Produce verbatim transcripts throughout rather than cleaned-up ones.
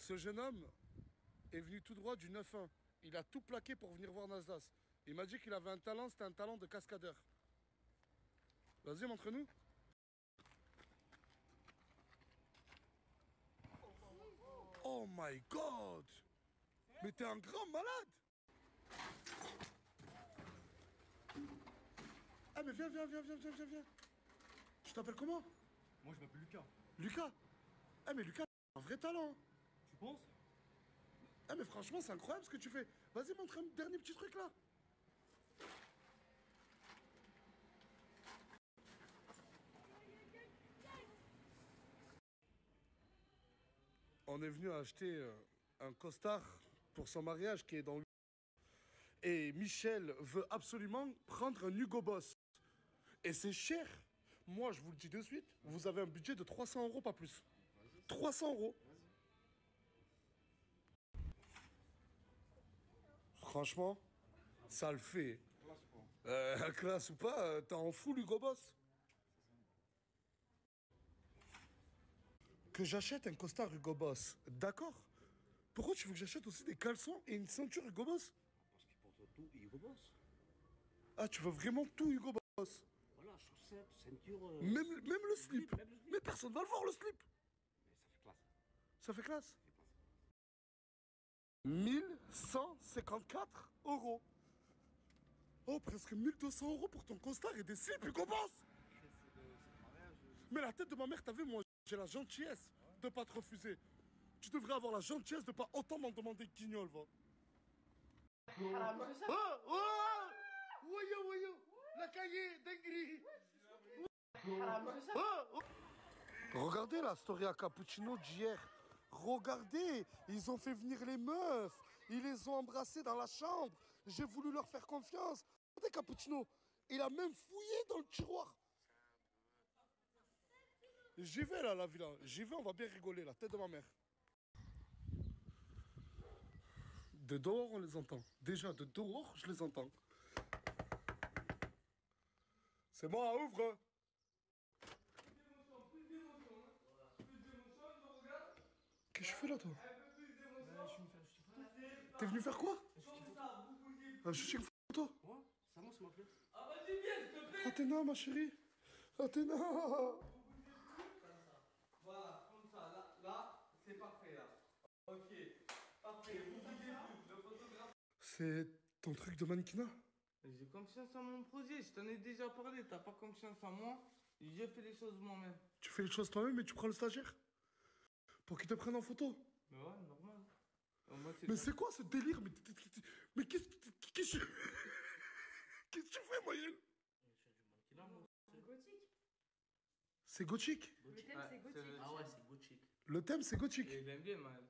Ce jeune homme est venu tout droit du neuf un. Il a tout plaqué pour venir voir Nasdaq. Il m'a dit qu'il avait un talent, c'était un talent de cascadeur. Vas-y, montre-nous. Oh my god! Mais t'es un grand malade! Ah mais viens, viens, viens, viens, viens, viens, viens. Tu t'appelles comment? Moi je m'appelle Lucas. Lucas? Ah mais Lucas, t'as un vrai talent. Tu penses? Ah mais franchement, c'est incroyable ce que tu fais. Vas-y, montre un dernier petit truc là. On est venu acheter euh, un costard pour son mariage qui est dans... Et Michel veut absolument prendre un Hugo Boss. Et c'est cher. Moi, je vous le dis de suite, vous avez un budget de trois cents euros, pas plus. trois cents euros. Franchement, ça le fait. Classe ou pas? Euh, classe ou pas, euh, t'es en fou, Hugo Boss. Que j'achète un costard Hugo Boss, d'accord? Pourquoi tu veux que j'achète aussi des caleçons et une ceinture Hugo Boss? Parce qu'il porte tout Hugo Boss. Ah, tu veux vraiment tout Hugo Boss? Voilà, chaussettes, ceinture. Euh... Même, même le slip. Même le slip. Mais personne va le voir, le slip. Mais ça fait classe. Ça fait classe. Ça fait classe. mille cent cinquante-quatre euros. Oh, presque mille deux cents euros pour ton costard et des slips Hugo Boss. Mais la tête de ma mère, t'as vu, moi, j'ai la gentillesse de pas te refuser. Tu devrais avoir la gentillesse de pas autant m'en demander guignol, va. Oh, oh, voyons, voyons, la cahier d'Ingrid. Oh, oh. Regardez la story à cappuccino d'hier. Regardez, ils ont fait venir les meufs. Ils les ont embrassées dans la chambre. J'ai voulu leur faire confiance. Regardez cappuccino, il a même fouillé dans le tiroir. J'y vais là, la villa. J'y vais, on va bien rigoler, la tête de ma mère. De dehors, on les entend. Déjà, de dehors, je les entends. C'est moi, ouvre. Qu'est-ce que je fais là, toi? T'es venu faire quoi? Un shooting photo? Ouais, ça moi, ça m'a plu. Ah vas-y viens, s'il te plaît. Athéna, ma chérie. Athéna. Voilà, comme ça, là, là, c'est parfait là. Ok, parfait, vous bougez tout, le photographe. C'est ton truc de mannequinat? J'ai confiance en mon projet, je t'en ai déjà parlé, t'as pas confiance en moi, je fais les choses moi-même. Tu fais les choses toi-même et tu prends le stagiaire? Pour qu'il te prenne en photo? Mais ouais, normal. Euh, moi, Mais c'est quoi ce délire? Mais, mais qu'est-ce que qu'est-ce que qu'est-ce que tu fais, Moyenne? Je fais du mannequinat, moi. C'est gothique. C'est gothique. Le thème, Ouais, c'est c'est gothique. le- Ah ouais, c'est gothique. Le thème, c'est gothique. Et il aime bien, Maël.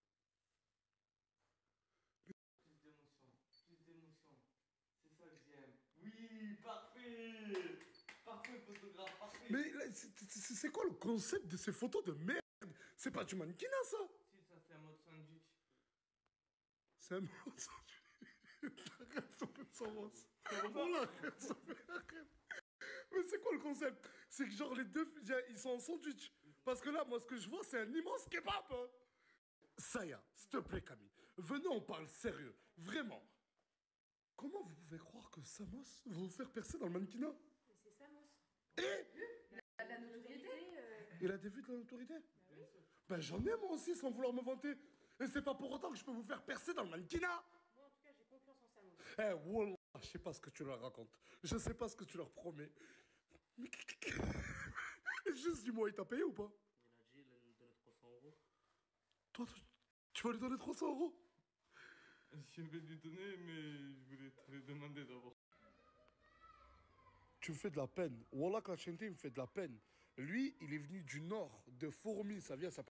Plus d'émotion, plus d'émotion. C'est ça que j'aime. Oui, parfait. Parfait, photographe, parfait. Mais là, c'est c'est- c'est quoi le concept de ces photos de merde? C'est pas du mannequinat, ça? Si, ça c'est un mode sandwich. C'est un mot sans... Arrête, ça fait sans Voilà, arrête, ça fait... Arrête. Mais c'est quoi le concept? C'est que genre les deux, ils sont en sandwich. Parce que là, moi, ce que je vois, c'est un immense kebab. Hein. Saya, s'il te plaît, Camille. Venez, on parle sérieux. Vraiment. Comment vous pouvez croire que Samos va vous faire percer dans le mannequinat? Mais c'est Samos. Et La, la notoriété. Euh... il a des vues de la notoriété? Bah oui. Ben j'en ai moi aussi, sans vouloir me vanter. Et c'est pas pour autant que je peux vous faire percer dans le mannequinat. Moi, en tout cas, j'ai confiance en Samos. Eh, wallah, je sais pas ce que tu leur racontes. Je sais pas ce que tu leur promets. Mais... Juste dis-moi, il t'a payé ou pas? Il a dit, il allait nous donner trois cents euros. Toi, tu, tu vas lui donner trois cents euros? Je vais lui donner, mais je voulais te le demander d'abord. Tu me fais de la peine. Wallah, Kachente, il me fait de la peine. Lui, il est venu du nord, de Fourmi, ça vient, ça